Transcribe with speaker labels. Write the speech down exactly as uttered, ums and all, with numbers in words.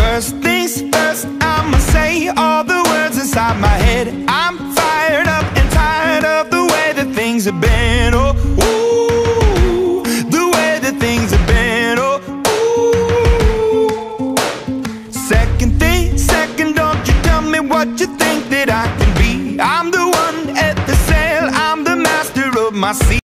Speaker 1: First things first, I'ma say all the words inside my head. I'm fired up and tired of the way that things have been. Oh, ooh, the way that things have been. Oh, ooh. Second thing, second, don't you tell me what you think that I can be. I'm the one at the sail, I'm the master of my sea.